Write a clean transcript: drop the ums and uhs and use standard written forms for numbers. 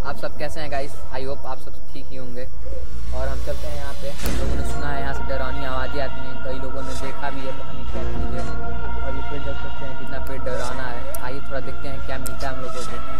आप सब कैसे हैं गाइस? आई होप आप सब ठीक ही होंगे। और हम चलते हैं यहाँ पे। हम लोगों ने सुना है यहाँ से डरावनी आवाज़ें आती हैं, कई लोगों ने देखा भी है, पता नहीं क्या चीज़ है। और ये पेड़ देख सकते हैं कितना पेड़ डरावना है। आइए थोड़ा देखते हैं क्या मिलता है हम लोगों को।